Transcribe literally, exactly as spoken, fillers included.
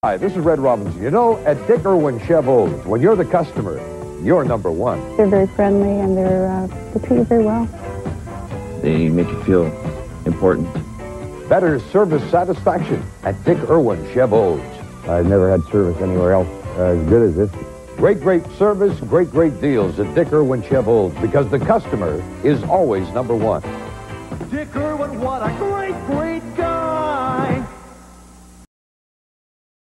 Hi, this is Red Robinson. You know, at Dick Irwin Chev Olds, when you're the customer, you're number one. They're very friendly and they're, uh, they treat you very well. They make you feel important. Better service satisfaction at Dick Irwin Chev Olds. I've never had service anywhere else as good as this. Great, great service, great, great deals at Dick Irwin Chev Olds because the customer is always number one. Dick Irwin, what a great, great guy!